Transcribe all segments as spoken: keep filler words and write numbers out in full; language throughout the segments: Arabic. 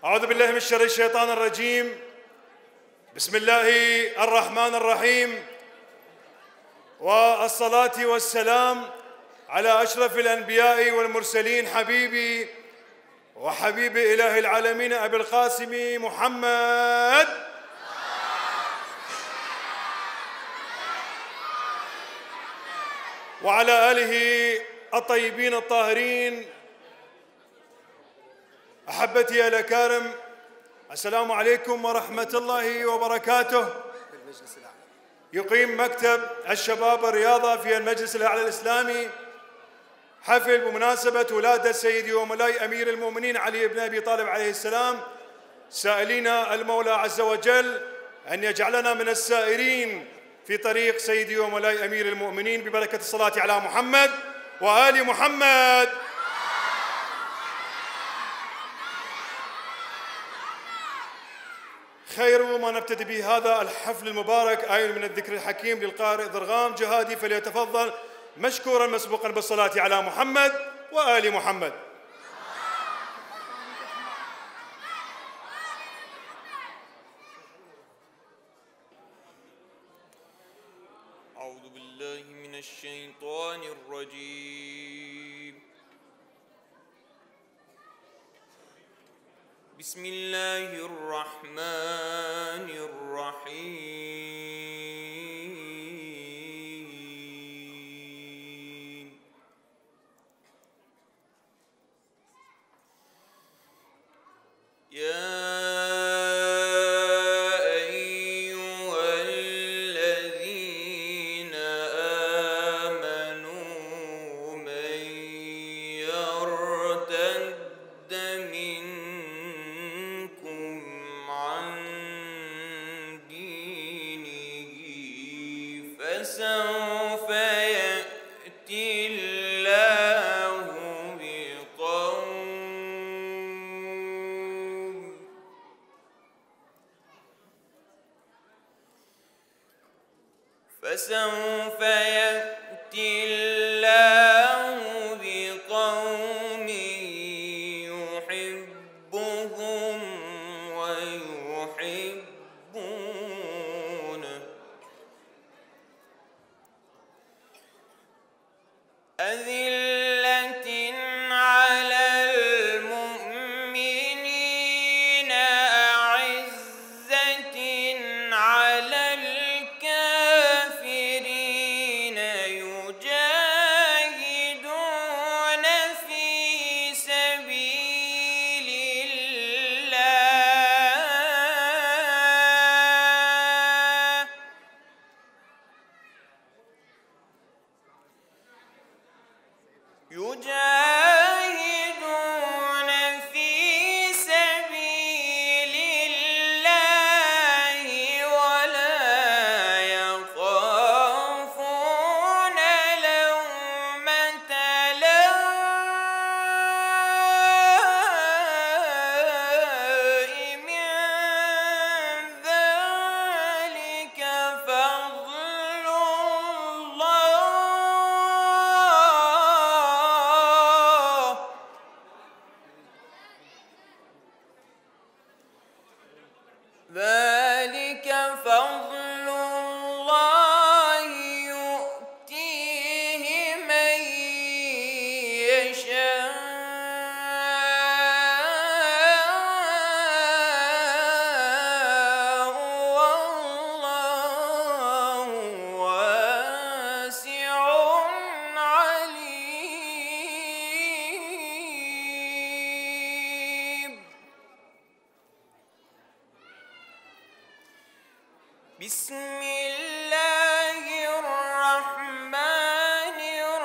أعوذ بالله من شر الشيطان الرجيم. بسم الله الرحمن الرحيم، والصلاة والسلام على أشرف الأنبياء والمرسلين، حبيبي وحبيب إله العالمين أبي القاسم محمد وعلى آله الطيبين الطاهرين. أحبتي الأكارم، السلام عليكم ورحمة الله وبركاته. يقيم مكتب الشباب الرياضة في المجلس الأعلى الإسلامي حفل بمناسبة ولادة سيدي ومولاي أمير المؤمنين علي بن أبي طالب عليه السلام، سائلين المولى عز وجل أن يجعلنا من السائرين في طريق سيدي ومولاي أمير المؤمنين ببركة الصلاة على محمد وآل محمد. خير ما نبتدي به هذا الحفل المبارك آية من الذكر الحكيم للقارئ ضرغام جهادي، فليتفضل مشكورا مسبوقا بالصلاة على محمد وآل محمد. أعوذ بالله من الشيطان الرجيم. بسم الله الرحمن الرحيم. يا فسوف يأتي الله بقوم فسوف يأتي الله بقوم يحبهم ويحبونه، أذلة على المؤمنين أعزة على الكافرين، يجاهدون في سبيل الله يجاهدون في سبيل الله ولا يخافون لومة لائم، ذلك فضل الله ذلك فضل الله يؤتيه من يشاء، والله واسع عليم. بسم الله الرحمن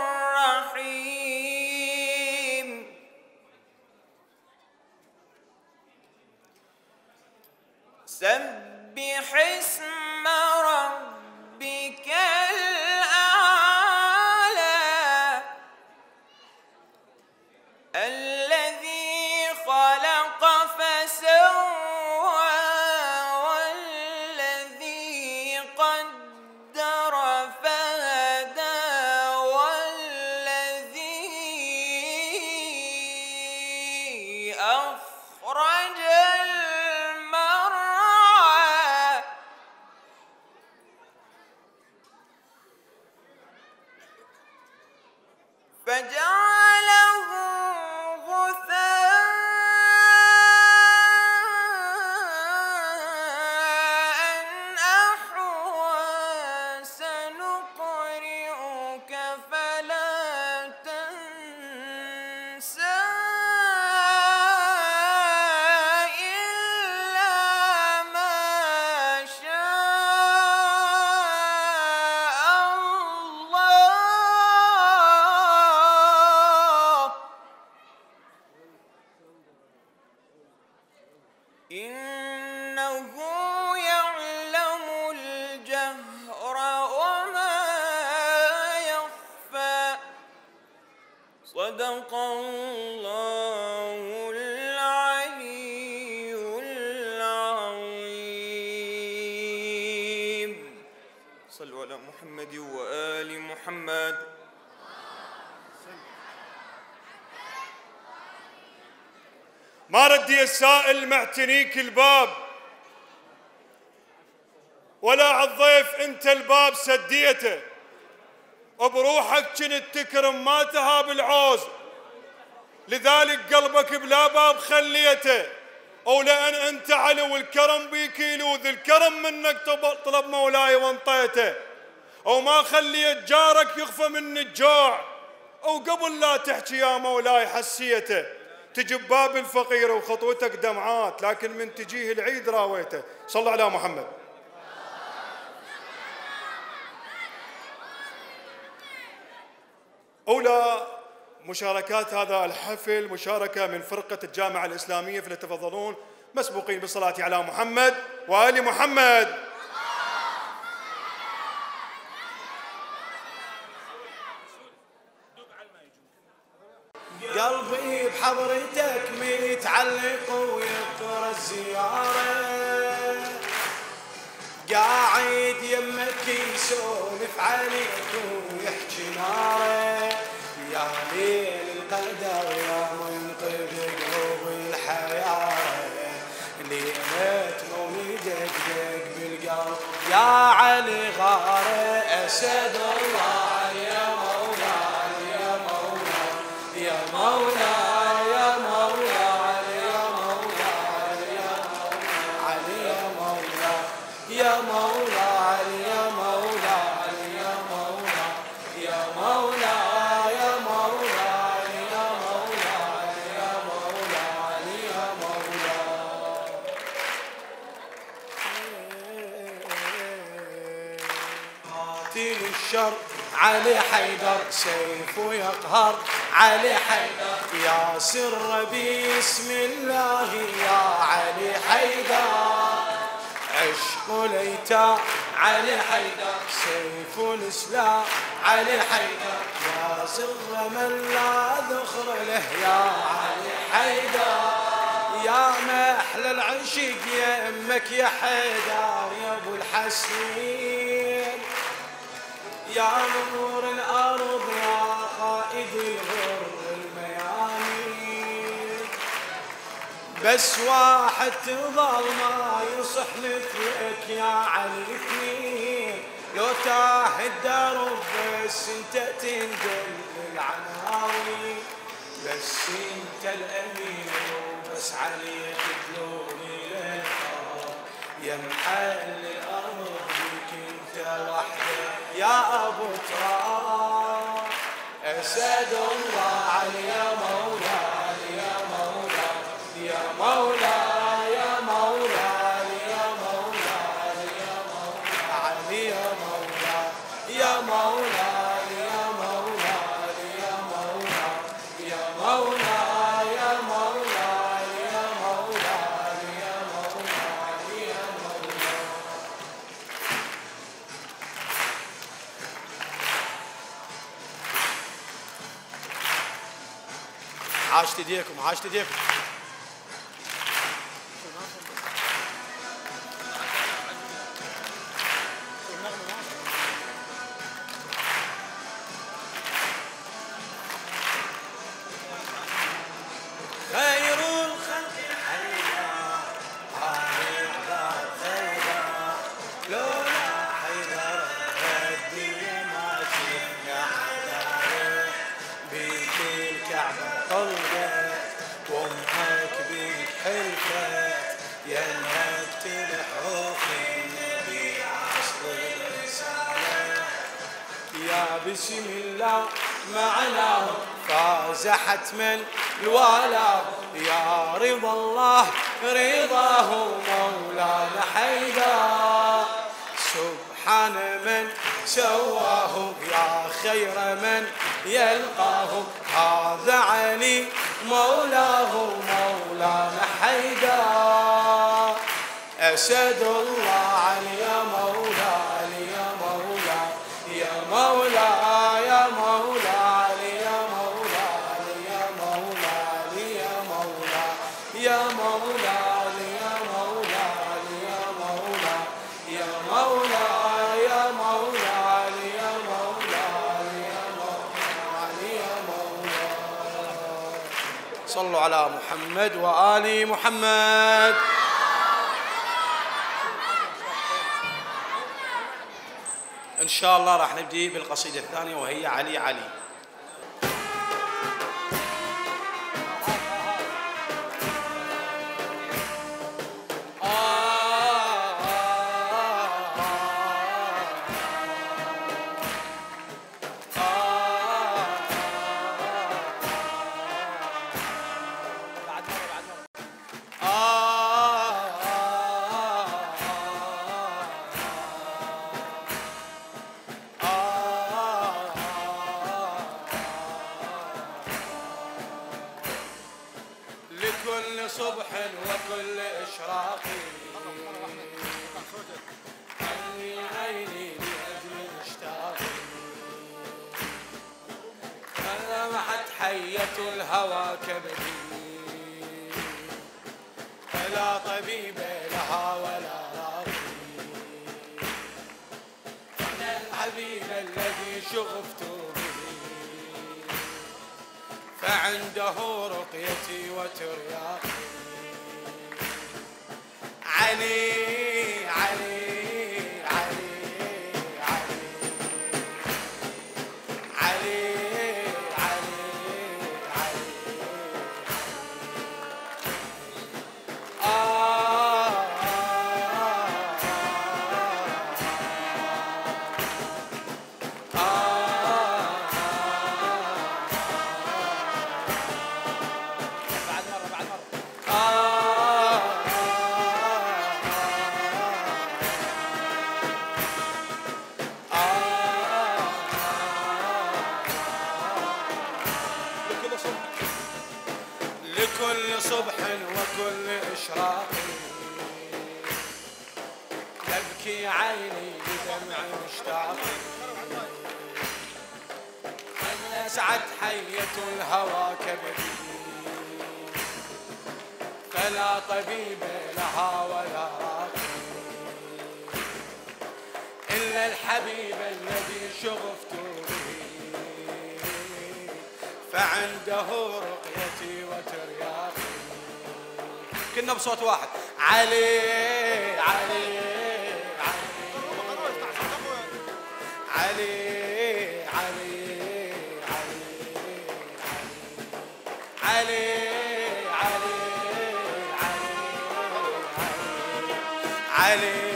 الرحيم. سبح اسم ربك الأعلى الذي خلق فسوى والذي قدر صدق الله العلي العظيم. صلوا على محمد وآل محمد. ما ردي السائل معتنيك الباب، ولا عالضيف انت الباب سديته، وبروحك كنت تكرم ما تهاب العوز، لذلك قلبك بلا باب خليته، او لان انت علو الكرم بيك يلوذ الكرم منك طلب مولاي وانطيته، او ما خليت جارك يخفى من الجوع، او قبل لا تحكي يا مولاي حسيته، تجي بباب الفقير وخطوتك دمعات، لكن من تجيه العيد راويته. صلى على محمد. أولى مشاركات هذا الحفل مشاركة من فرقة الجامعة الإسلامية، فليتفضلون مسبوقين بالصلاة على محمد وآل محمد. قلبي بحضرتك متعلق ويذكر الزيارة، قاعد يمك يسولف عليك ويحكي ناره، يا ليل القدر يا منقذ قلوب الحياة، ليلة مولدك دق بالقلب يا علي غاره، أسد الله يا مولاي يا مولاي يا مولاي يا مولاي يا مولاي يا مولاي يا مولاي يا مولاي يا مولاي يا مولاي يا مولاي يا مولاي يا مولاي يا مولاي. قاتل الشر علي حيدر سيفه يقهر، علي حيدر يا سر بسم الله يا علي حيدر، عشق ليتا علي حيدر سيف الإسلام، علي حيدر يا سر من لا ذخر له يا علي حيدر، يا محلى العشق يا امك يا حيدر يا ابو الحسين، يا نور الارض يا قائد الغر الميامين، بس واحد تظل ما يصح مثلك يا علي اثنين، لو تاه الدرب بس انت تنقل للعناوين، بس انت الامين وبس عليك تدلوني للحرام، يا محل الارض بيك انت وحدك يا ابو تراب، اسد الله علي يا مولاي يا مولاي يا مولاي يا مولاي يا مولاي يا مولاي يا مولاي يا مولاي يا مولاي يا مولاي يا مولاي يا مولاي يا مولاي يا مولاي يا مولاي. عاشت ايديكم عاشت ايديكم. خير الخلق حيدر حيدر خيدر، لولا حيدر الدنيا ما شفنا حيدر، بيك الكعبة طلقت وامك بيك حلفت، يا نهبت لحروف النبي اصل الرسالة، يا بسم الله معناه فاز حتما الوالاه، يا رضا الله رضاه مولانا حيدر، سبحان من سواه يا خير من يلقاه، هذا علي مولاه مولانا حيدر، أسد الله علي يا مولاي يا مولاي يا مولاي يا مولاي يا مولاي مولاي يا مولاي يا مولاي يا مولاي يا مولاي. صلوا على محمد وآل محمد. إن شاء الله راح نبدي بالقصيدة الثانية وهي علي علي. لكل صبح وكل إشراق عيني عيني لأجل اشتاقي فلمحت حية الهوى كبدي فلا طبيب لها ولا راقي أنا الحبيب الذي شغفت به فعنده رقيتي وترياقي علي علي علي علي علي علي علي آه لكل صبح وكل إشراق تبكي عيني بدمع مشتاق أن أسعد حية الهوى كبدي فلا طبيب لها ولا راقي إلا الحبيب الذي شغفت به فعنده رقيتي وترياقي كنا بصوت واحد علي علي علي علي علي علي علي علي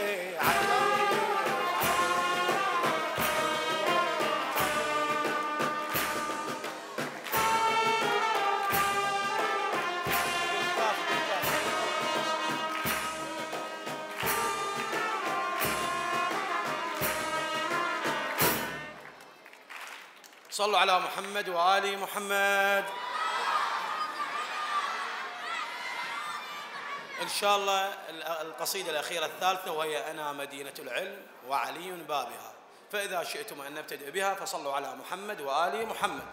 صلوا على محمد وآل محمد. إن شاء الله القصيدة الأخيرة الثالثة وهي أنا مدينة العلم وعلي بابها، فإذا شئتم أن نبتدئ بها فصلوا على محمد وآل محمد.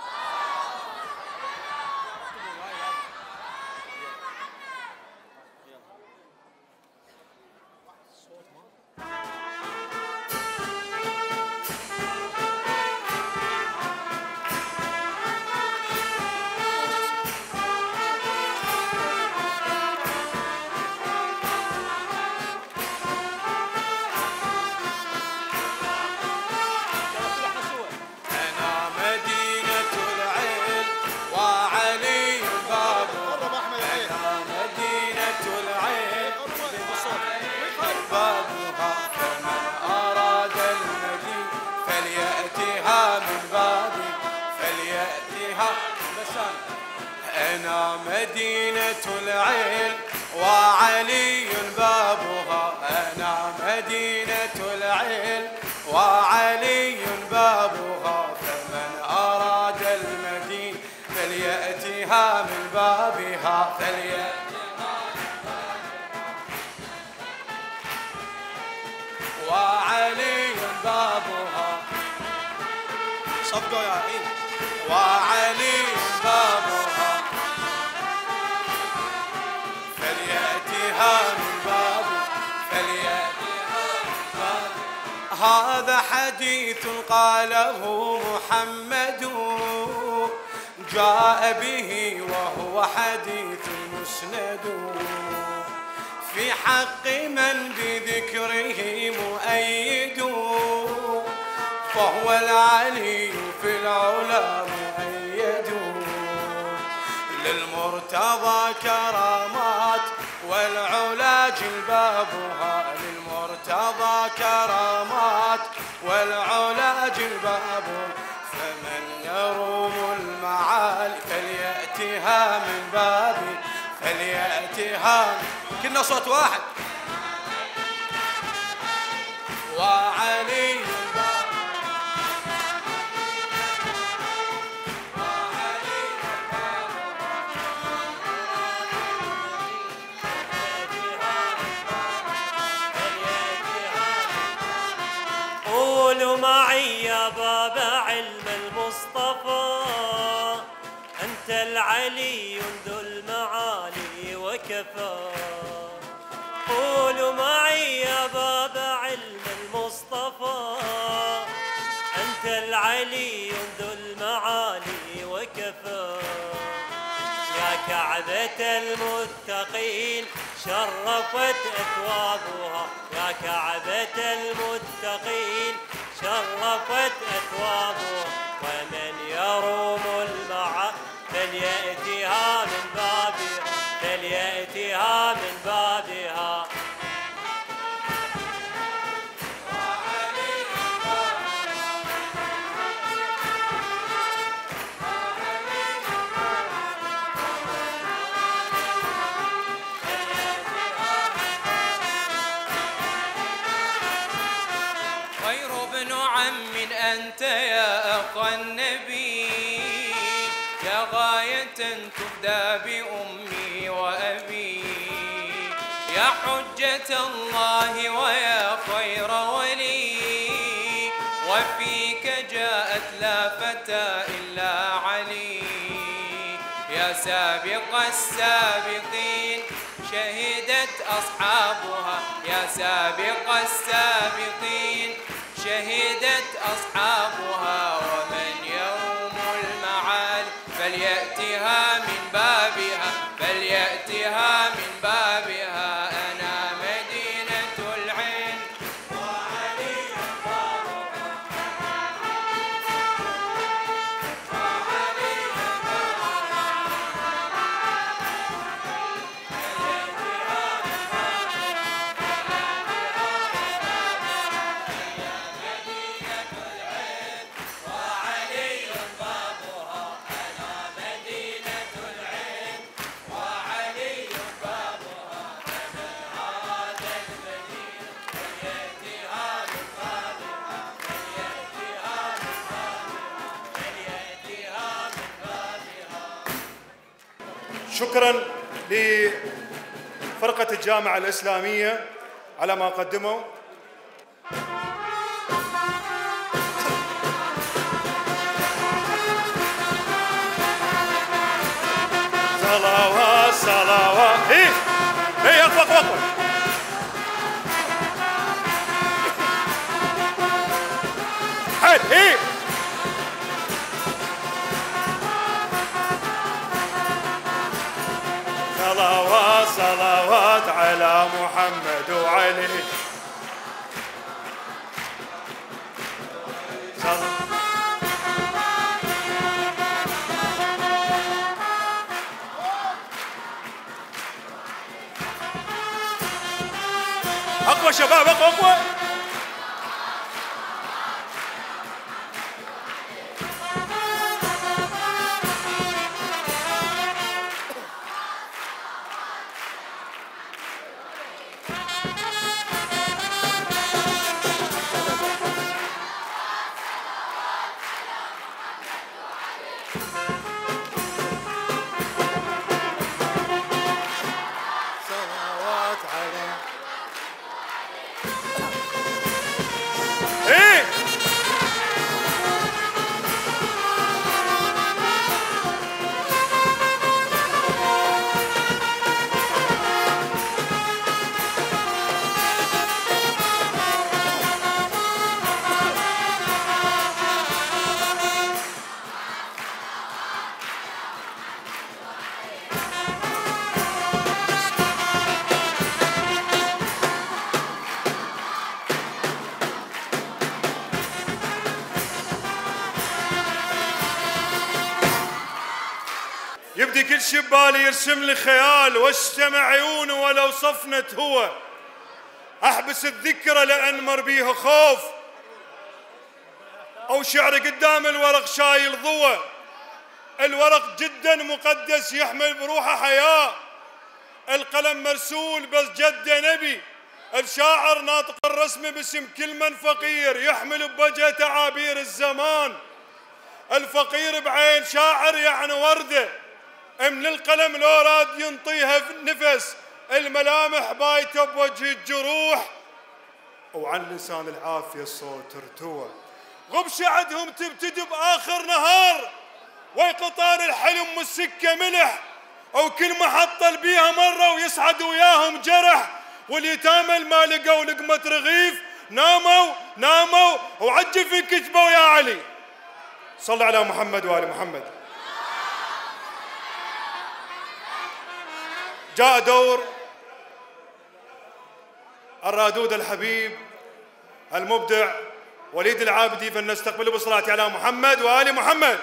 أنا مدينة العلم وعلي بابها، أنا مدينة العلم وعلي بابها، فمن أراد المدينة فليأتها من بابها، فليأتها من بابها وعلي بابها. صدقوا يا عين. وعلي بابها فليأتها من بابها، فليأتها هذا حديث قاله محمد جاء به وهو حديث مسند في حق من بذكره مؤيد فهو العلي في العلا مؤيد للمرتضى كرامات والعلا جلبابها للمرتضى كرامات والعلا جلبابها فمن يروم المعالي فليأتها من بابي فليأتها كنا صوت واحد وعلي قولوا معي يا باب علم المصطفى أنت العلي ذو المعالي وكفى قولوا معي يا باب علم المصطفى أنت العلي ذو المعالي وكفى يا كعبة المتقين شرفت أثوابها يا كعبة المتقين شرفت أثوابها ومن يروم المعالي فليأتها من بابها فليأتها من بابها غير ابن عم أنت يا أخا النبي يا غاية تفدى بأمي وأبي يا حجة الله ويا خير ولي وفيك جاءت لا فتى إلا علي يا سابق السابقين شهدت أصحابها يا سابق السابقين شهدت أصحابها ومن يروم المعالي فليأتها من بابها فليأتها من بابها أنا مدينة العلم وعلي بابها وعلي شكرا لفرقة الجامعة الإسلامية على ما قدموا. صلوات صلوات ايه ايه اقوى اقوى اقوى حد ايه صلوات صلوات على محمد وعلي اقوى شباب اقوى اقوى صلوات على يبدي كل شي ببالي يرسم لي خيال، واجتمع عيونه ولو صفنت هو، احبس الذكرى لان مر بيها خوف، او شعري قدام الورق شايل ضوى، الورق جدا مقدس يحمل بروحه حياه، القلم مرسول بس جده نبي، الشاعر ناطق الرسم باسم كل من فقير يحمل بوجهه تعابير الزمان، الفقير بعين شاعر يعني ورده، من القلم لو راد ينطيها في النفس، الملامح بايته بوجه الجروح، وعن لسان العافيه الصوت ارتوى، غبشه عدهم تبتدي باخر نهار، وقطار الحلم والسكه ملح، او كل محطه بيها مره ويسعد وياهم جرح، واليتامى ما لقوا لقمه رغيف ناموا ناموا وعجف كتبوا يا علي. صل على محمد وآل محمد. جاء دور الرادود الحبيب المبدع وليد العابدي، فلنستقبله بالصلاة على محمد وآل محمد.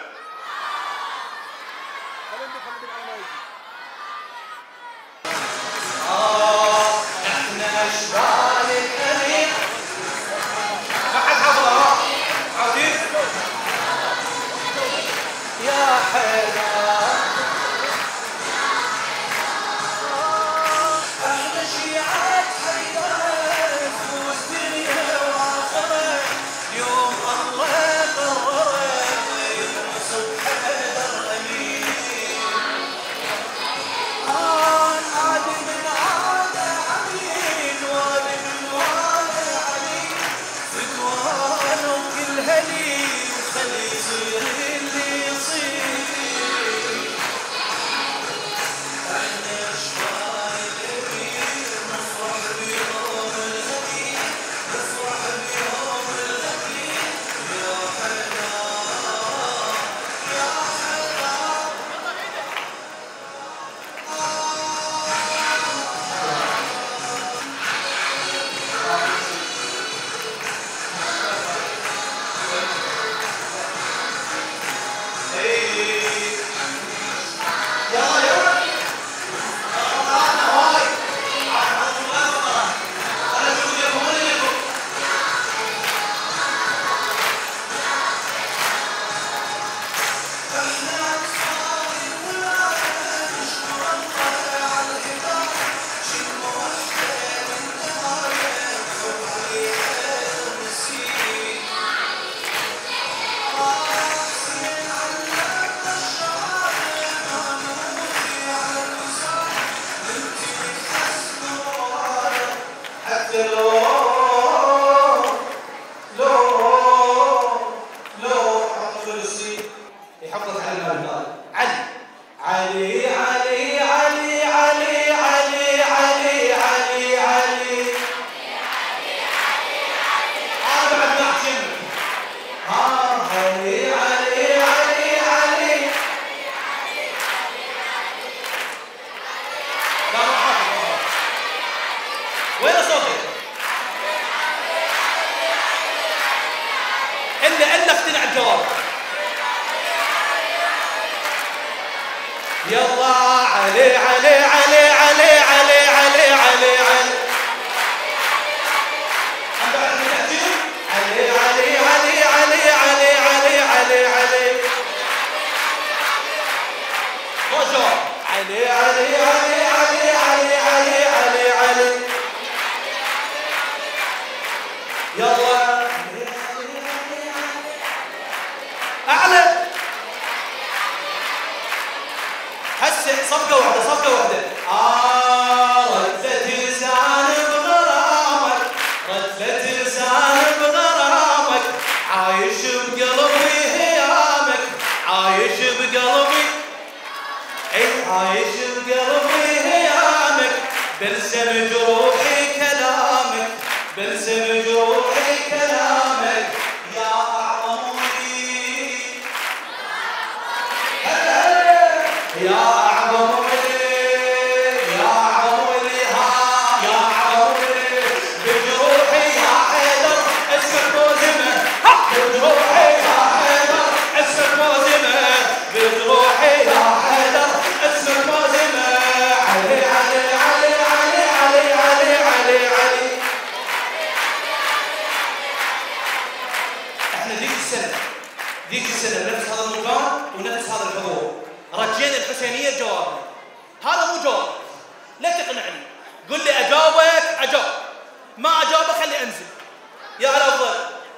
احنا ذيك السنه ذيك السنه بنفس هذا المكان ونفس هذا الحضور رجينا الحسينيه بجوابنا. هذا مو جواب، لا تقنعني، قل لي اجاوبك اجاوب، ما اجاوبك خلي انزل. يا على افضل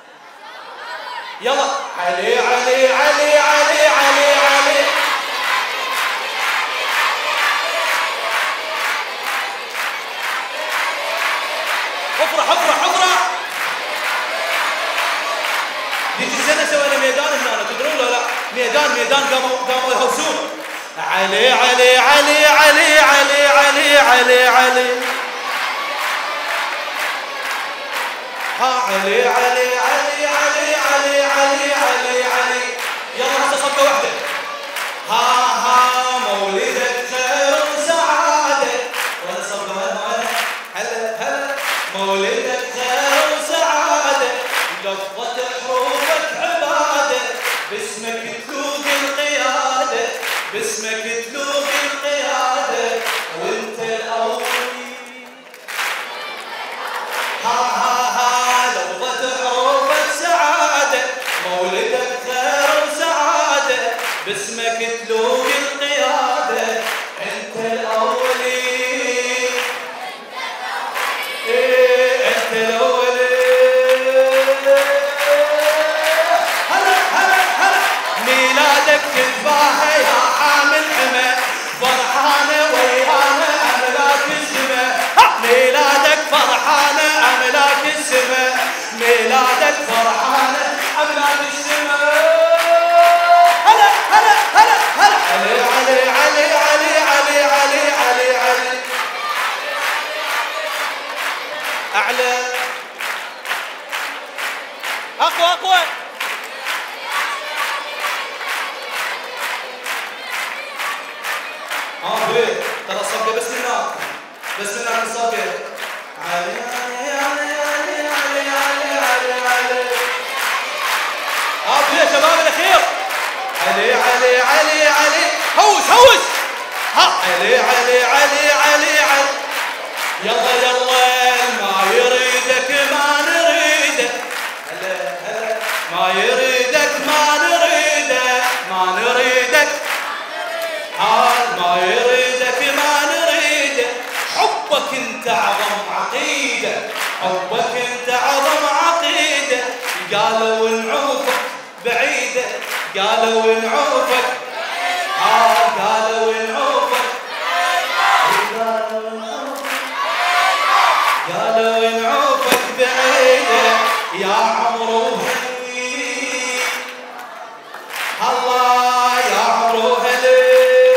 يلا. علي علي علي علي علي علي حفره حفره حفره. ذيك السنه سوينا ميدان هنا، تدرون ولا لا؟ ميدان ميدان قاموا قاموا يهوسون. علي علي علي علي علي علي علي علي ها علي علي علي علي علي علي علي علي. يلا هسه صفقه واحده. ها ها مولدك خير وسعاده ولا صفقه هلا هلا مولدك خير وسعاده لفظة حروفك عباده باسمك تلوق القياده باسمك تلوق القياده وانت الاول. ها ها ها لفظة حروفك سعاده مولدك خير وسعاده باسمك تلوق القياده انت الاولي إيه انت الاولي. هلا هلا هلا ميلادك تتباهى يا حامل حمى فرحانه ويانا املاك السما. ميلادك فرحانه املاك السما ميلادك فرحانه املاك السما. هلا هلا هلا هلا علي علي علي علي علي علي علي علي اعلى اقوى اقوى. اه بيه ترى الصفقه بس من هناك بس من هناك الصفقه. علي علي علي علي علي علي علي علي اه بيه شباب الاخير. علي علي علي علي هوس هوس. ها علي علي علي علي علي يلا يلا ما يريدك ما نريده. هلا هلا ما يريدك ما نريده ما نريدك حال ما يريدك ما نريده. حبك انت عظم عقيده حبك انت عظم عقيده. قالوا نعوفك بعيده قالوا نعوفك آه قالوا نعوفك قالوا نعوفك بعيده يا عمرو هني الله يا عمرو هني.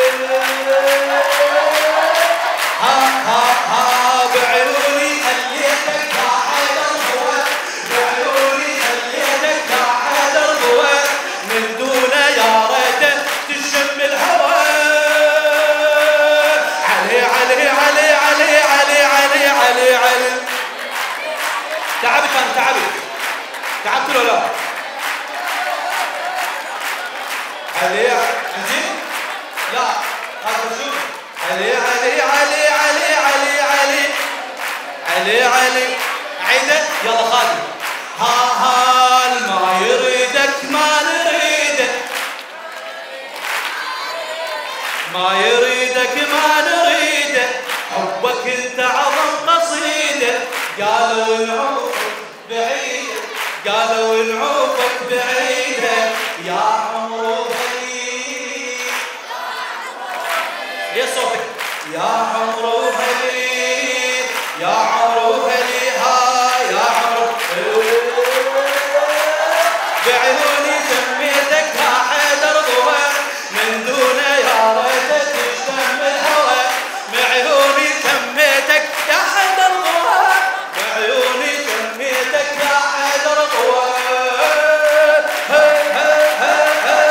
ها ها ها بعيوني خليتك يا حيدر ضوى بعيوني خليتك يا حيدر ضوى من دونه يا ريته تشم الهوى. علي علي علي علي علي علي علي علي تعبت انا تعبت تعبت ولا لا؟ علي انزين؟ لا هذا شو؟ علي علي علي علي علي علي علي علي عيده يلا خالد. ها ها ما يريدك ما نريده ما يريدك ما نريده. حبك انت عظم قصيده قالوا نعوفك بعيده قالوا نعوفك بعيده يا عمرو هلي. ليه صوتك يا عمرو هلي يا عمرو هلي ها يا عمرو بعيوني سميتك يا حيدر ضوى من دونه يا ريتك تشتم الهوى. بعيوني سميتك يا حيدر ضوى بعيوني سميتك يا حيدر ضوى.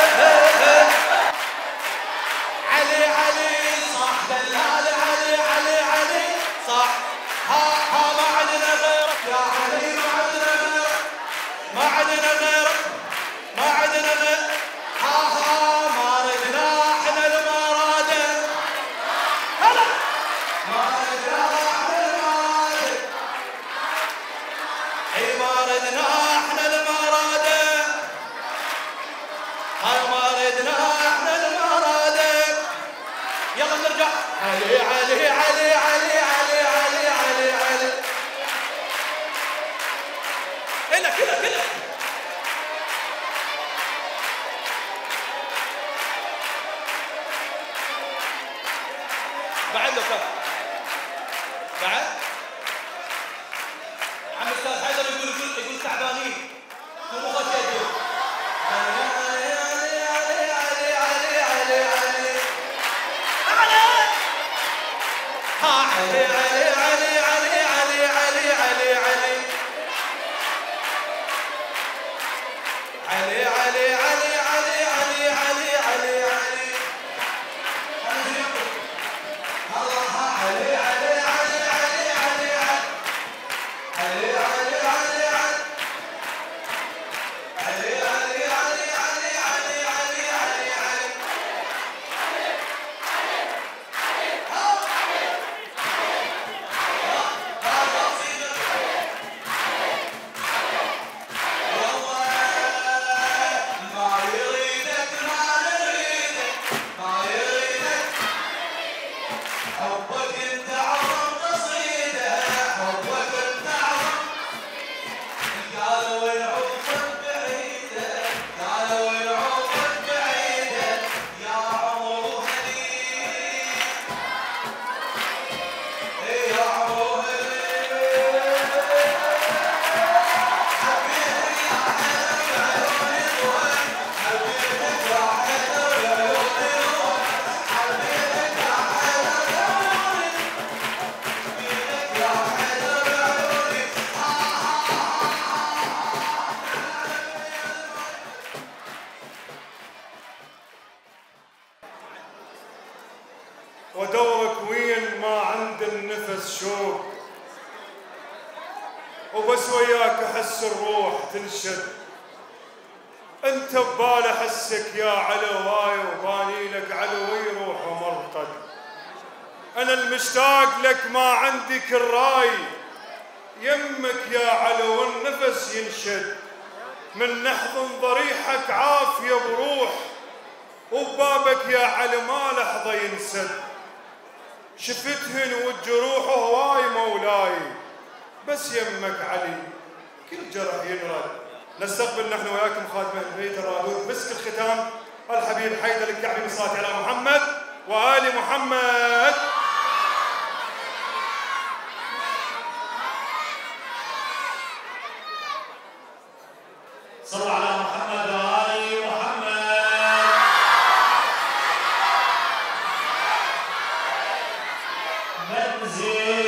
علي علي صاح دلال علي علي علي علي علي علي علي علي علي علي هنا كده كده بعد له كف بعد عم استاذ حيدر يقول يقول يقول تعبانين مو خشيتوا علي علي علي علي علي علي علي ها علي علي علي علي علي علي علي علي علي علي علي علي علي علي علي علي الله علي علي علي علي علي علي علي علي علي علي علي علي علي علي علي علي علي ودورك وين ما عند النفس شوق، وبس وياك احس الروح تنشد. انت ببال احسك يا علواي، وباني لك علوي روح ومرقد. انا المشتاق لك ما عندي كراي، يمك يا علو النفس ينشد. من نحضن ضريحك عافيه بروح، وبابك يا علي ما لحظه ينسد. شفتهن والجروح هواي مولاي، بس يمك علي كل جرح ينرد. نستقبل نحن وياكم خادم اهل البيت الرادود مسك الختام الحبيب حيدر الكعبي بالصلاه على محمد وال محمد. صلوا على محمد وآل محمد. منزل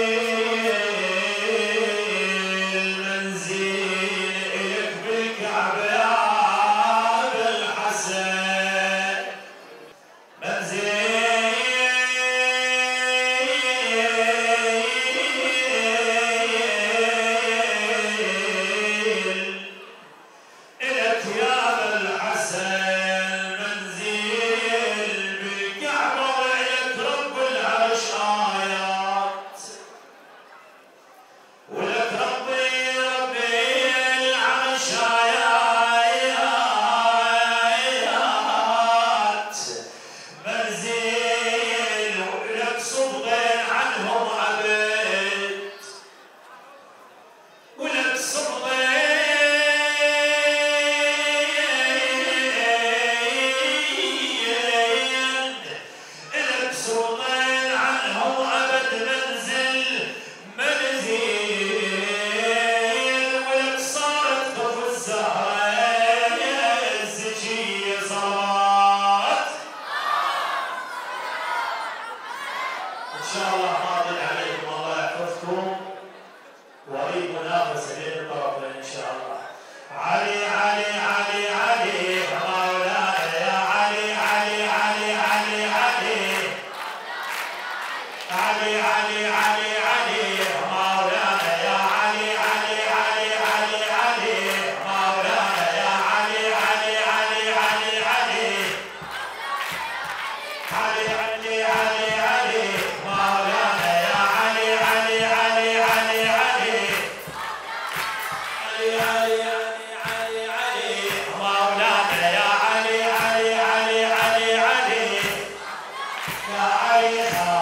منزل إلك بالكعبة يا أبا الحسن. منزل إن شاء الله فاضل عليكم الله يحفظكم وأريد منافسة بين الطرفين إن شاء الله. علي علي علي علي مولانا يا علي علي علي علي علي علي علي علي علي مولانا يا علي علي علي علي علي مولانا يا علي علي علي علي علي علي علي علي علي مولانا يا علي علي علي علي علي علي علي علي علي مولانا يا علي علي علي علي علي يا علي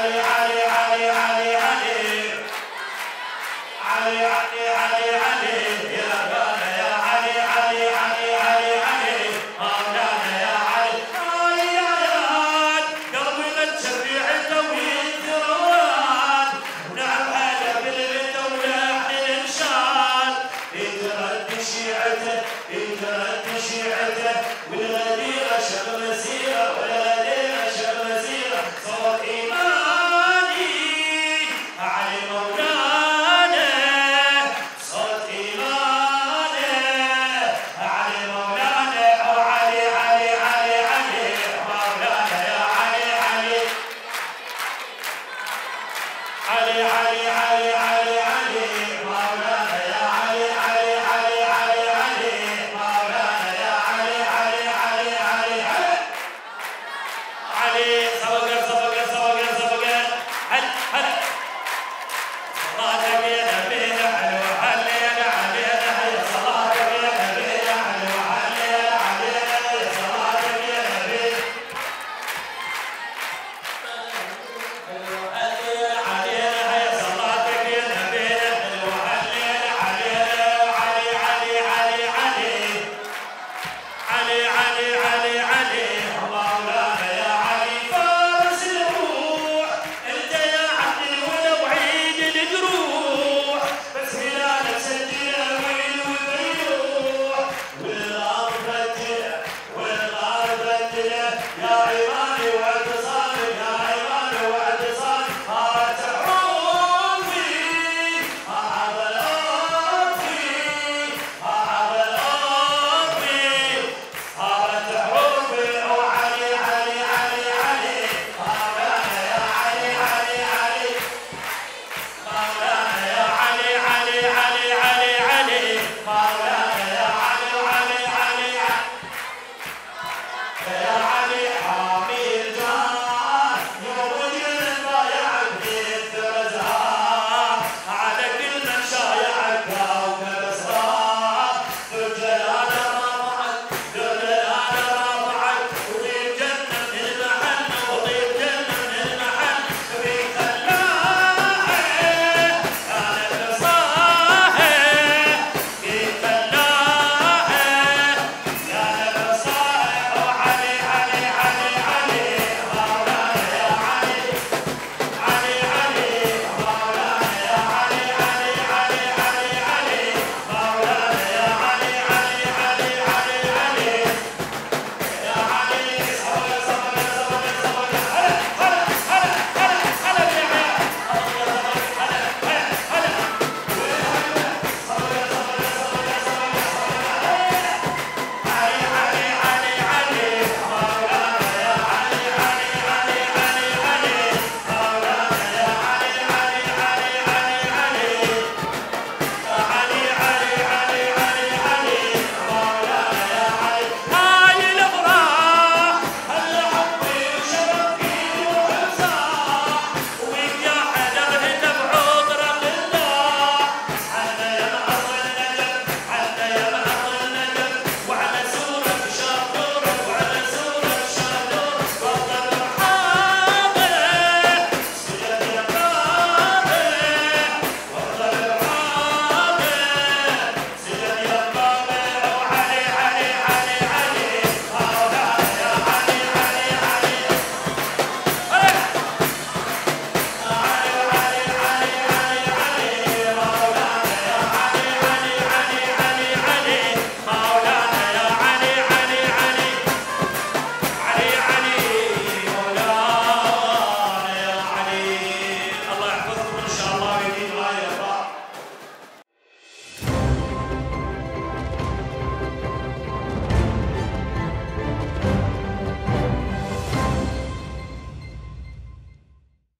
علي علي علي علي علي علي علي علي علي يا غالي يا علي علي علي علي علي مولانا يا علي علي علي قلبي للشريع طويل ثروات نعم هذا بالبيت ولحن الانشاد يترد شيعته يترد شيعته والغديره شغله سيره والغديره شغله سيره صوت ايماني علي مولانا صوت ايماني علي مولانا وعلي علي علي علي مولانا يا علي علي علي علي علي